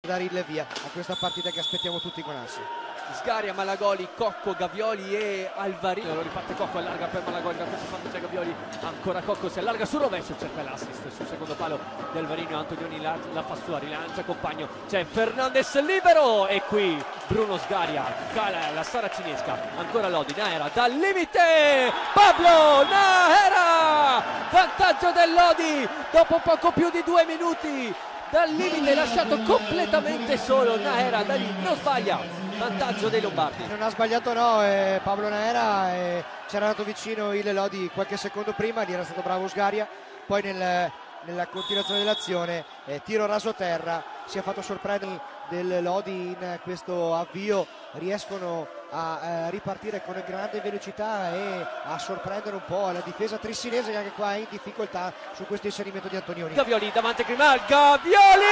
dare il via a questa partita che aspettiamo tutti con ansia. Sgaria, Malagoli, Cocco, Gavioli e Alvarino. Lo riparte Cocco, allarga per Malagoli, da questo fatto c'è Gavioli, ancora Cocco, si allarga sul rovescio, cerca l'assist sul secondo palo di Alvarino. Antonioni la fa sua, rilancia compagno, c'è Fernandez libero e qui Bruno Sgaria cala la saracinesca, ancora Lodi, Nahera dal limite, Pablo Nahera, vantaggio del Lodi dopo poco più di 2 minuti dal limite, lasciato completamente solo Nahera, da lì non sbaglia, vantaggio dei lombardi. Non ha sbagliato Pablo Nahera, c'era andato vicino il Lodi qualche secondo prima, lì era stato bravo Sgaria, poi nella continuazione dell'azione tiro raso terra, si è fatto sorprendere del Lodi in questo avvio, riescono a ripartire con grande velocità e a sorprendere un po' la difesa trissinese, che anche qua è in difficoltà su questo inserimento di Antonioni. Gavioli davanti a Grimal, Gavioli!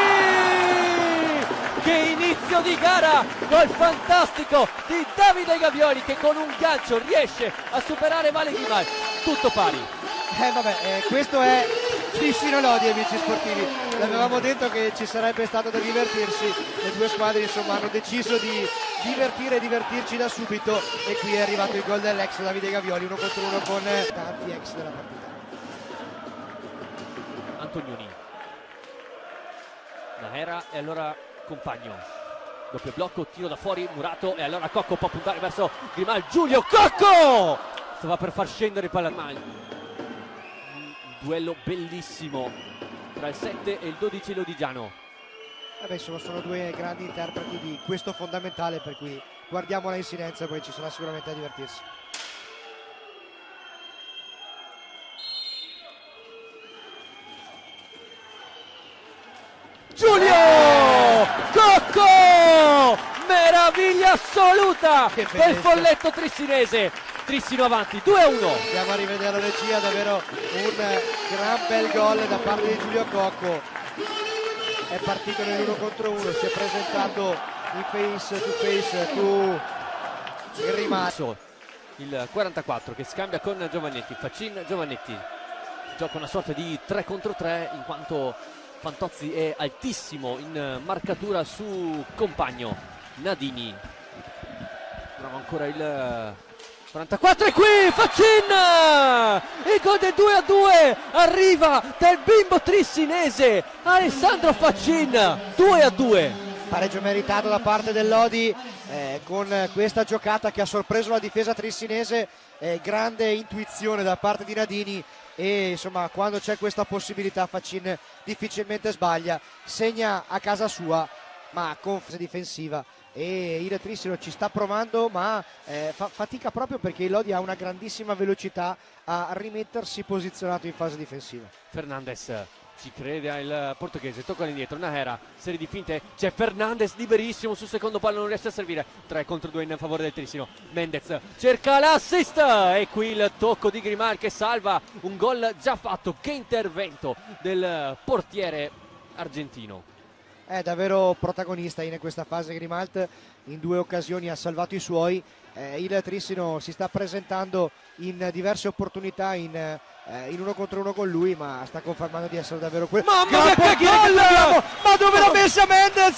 Che inizio di gara, gol fantastico di Davide Gavioli che con un gancio riesce a superare Vale Grimal, tutto pari. Questo è Trissino Lodi, amici sportivi, l'avevamo detto che ci sarebbe stato da divertirsi, le due squadre insomma hanno deciso di divertirci da subito e qui è arrivato il gol dell'ex Davide Gavioli, 1 contro 1 con tanti ex della partita. Antonioni, Nahera e allora Compagno, doppio blocco, tiro da fuori, Murato e allora Cocco può puntare verso Grimal, Giulio Cocco stava per far scendere il palla. Duello bellissimo tra il 7 e il 12 lodigiano. Insomma sono due grandi interpreti di questo fondamentale, per cui guardiamola in silenzio e poi ci sarà sicuramente da divertirsi. Giulio Cocco, meraviglia assoluta del folletto trissinese. Trissino avanti, 2-1. Andiamo a rivedere la regia, davvero un gran bel gol da parte di Giulio Cocco. È partito nell'1 contro 1, si è presentato in face to face il rimasto. Il 44 che scambia con Giovannetti, Facin Giovannetti. Gioca una sorta di 3 contro 3 in quanto Fantozzi è altissimo in marcatura su Compagno. Nadini. Prova ancora il 44 e qui Facin, il gol del 2-2 arriva del bimbo trissinese Alessandro Facin, 2-2. Pareggio meritato da parte del Lodi con questa giocata che ha sorpreso la difesa trissinese, grande intuizione da parte di Nadini e insomma quando c'è questa possibilità Facin difficilmente sbaglia, segna a casa sua ma con fase difensiva e il Trissino ci sta provando ma fa fatica proprio perché il Lodi ha una grandissima velocità a rimettersi posizionato in fase difensiva. Fernandez ci crede il portoghese, tocca all'indietro, Nahera, serie di finte, c'è Fernandez liberissimo sul secondo palo, non riesce a servire, 3 contro 2 in favore del Trissino. Mendez cerca l'assist e qui il tocco di Grimal che salva un gol già fatto. Che intervento del portiere argentino. È davvero protagonista in questa fase Grimalt, in 2 occasioni ha salvato i suoi, il Trissino si sta presentando in diverse opportunità in 1 contro 1 con lui ma sta confermando di essere davvero quello. Mamma mia che gol! Ma dove l'ha messa Mendez?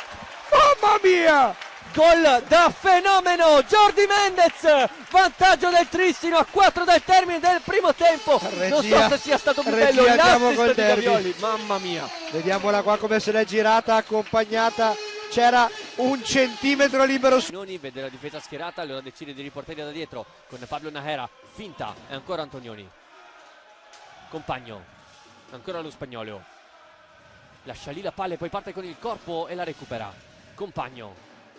Mamma mia! Gol da fenomeno, Jordi Mendez, vantaggio del Trissino a 4 dal termine del primo tempo. Non so se sia stato più bello l'assist di Gavioli, mamma mia. Vediamola qua come se l'è girata, accompagnata, c'era 1 centimetro libero. Antonioni vede la difesa schierata, allora decide di riportarli da dietro con Pablo Nahera, finta e ancora Antonioni. Compagno, ancora lo spagnolo, lascia lì la palla e poi parte con il corpo e la recupera. Compagno.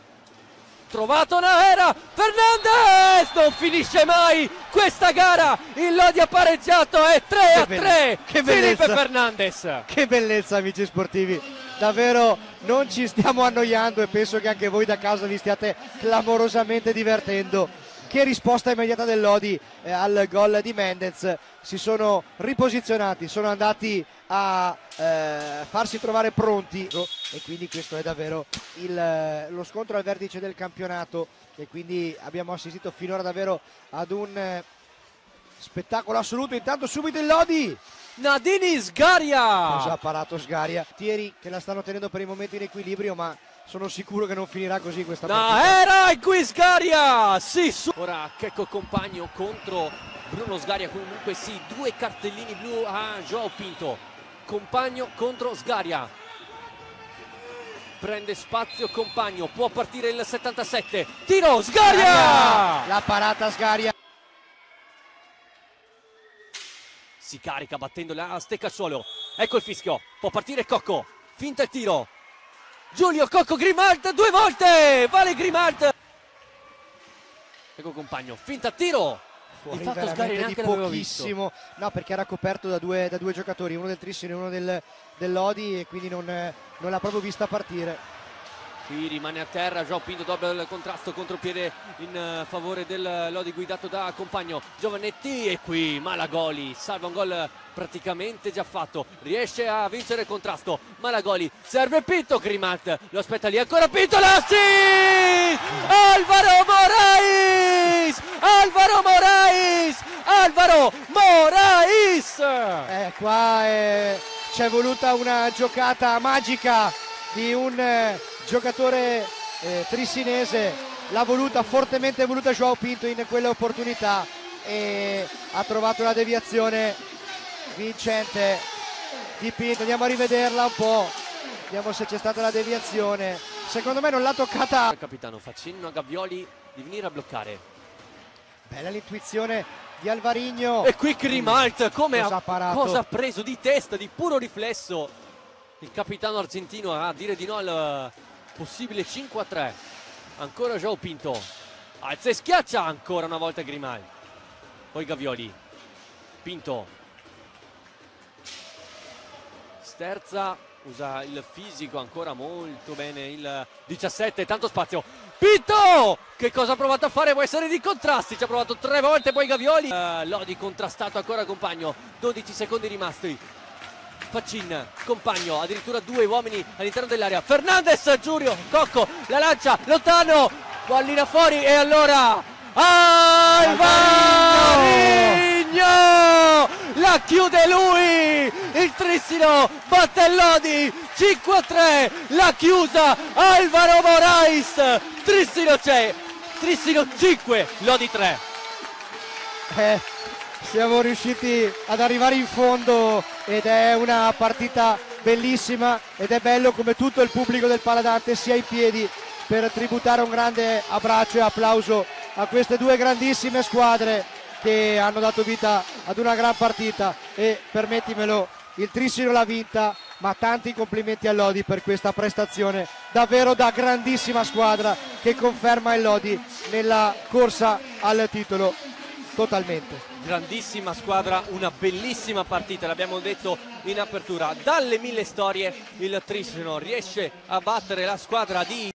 Trovato Nahera, Fernandez non finisce mai questa gara, il Lodi ha pareggiato, è 3-3. Felipe Fernandez. Che bellezza amici sportivi, davvero non ci stiamo annoiando e penso che anche voi da casa vi stiate clamorosamente divertendo. Che risposta immediata del Lodi al gol di Mendez, si sono riposizionati, sono andati a farsi trovare pronti e quindi questo è davvero lo scontro al vertice del campionato e quindi abbiamo assistito finora davvero ad un spettacolo assoluto. Intanto subito il Lodi Nadini Sgaria. Cosa ha parato Sgaria? Tieri che la stanno tenendo per il momento in equilibrio, ma sono sicuro che non finirà così questa partita. Era e qui Sgaria. Sì, ora Checco Compagno contro Bruno Sgaria. Comunque sì, 2 cartellini blu a João Pinto. Compagno contro Sgaria. Prende spazio Compagno, può partire il 77. Tiro Sgaria. La parata Sgaria. Si carica battendo la stecca al suolo. Ecco il fischio. Può partire Cocco. Finta il tiro. Giulio Cocco, Grimalt 2 volte. Vale Grimalt. Ecco Compagno. Finta il tiro. Fuori Infatti Sgaria veramente neanche di l'avevo pochissimo. No, perché era coperto da due giocatori, uno del Trissino e uno del Lodi, e quindi non l'ha proprio vista partire. Qui rimane a terra João Pinto, doppio il contrasto, contropiede in favore del Lodi guidato da Compagno. Giovanetti e qui Malagoli salva un gol praticamente già fatto, riesce a vincere il contrasto. Malagoli serve Pinto, Grimalt lo aspetta lì, ancora Pinto, l'assist! Alvaro Morais! Alvaro Morais! Alvaro Morais! Qua c'è voluta una giocata magica di un giocatore trissinese, l'ha fortemente voluta João Pinto in quelle opportunità e ha trovato la deviazione vincente di Pinto. Andiamo a rivederla un po', vediamo se c'è stata la deviazione. Secondo me non l'ha toccata. Il capitano Faccino a Gavioli di venire a bloccare. Bella l'intuizione di Alvarino. E qui Grimalt come cosa ha preso di testa, di puro riflesso il capitano argentino a dire di no al possibile 5-3. Ancora João Pinto, alza e schiaccia ancora una volta Grimalt, poi Gavioli. Pinto sterza, usa il fisico ancora molto bene il 17, tanto spazio. Pinto che cosa ha provato a fare? Può essere di contrasti, ci ha provato 3 volte, poi Gavioli. Lodi contrastato ancora Compagno, 12 secondi rimasti. Faccin, Compagno, addirittura 2 uomini all'interno dell'area. Fernandez, Giulio Cocco, la lancia, lontano, pallina fuori e allora Alvarino! La chiude lui! Il Trissino batte Lodi, 5-3, la chiusa Alvaro Morais! Trissino c'è, Trissino 5, Lodi 3. Siamo riusciti ad arrivare in fondo ed è una partita bellissima ed è bello come tutto il pubblico del Paladante sia in piedi per tributare un grande abbraccio e applauso a queste 2 grandissime squadre che hanno dato vita ad una gran partita. E permettimelo, il Trissino l'ha vinta, ma tanti complimenti al Lodi per questa prestazione davvero da grandissima squadra che conferma il Lodi nella corsa al titolo totalmente. Grandissima squadra, una bellissima partita, l'abbiamo detto in apertura. Dalle 1000 storie il Trissino riesce a battere la squadra di